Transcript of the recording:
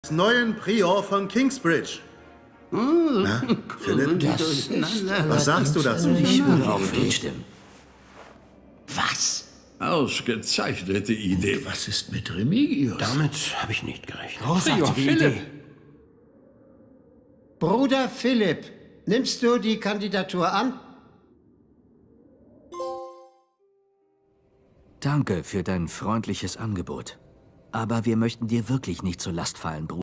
Neuen Prior von Kingsbridge. Na, Philipp? Was sagst du dazu? Ich würde auf ihn stimmen. Was? Ausgezeichnete Idee. Was ist mit Remigius? Damit habe ich nicht gerechnet. Großartige Idee. Bruder Philipp, nimmst du die Kandidatur an? Danke für dein freundliches Angebot. Aber wir möchten dir wirklich nicht zur Last fallen, Bruder.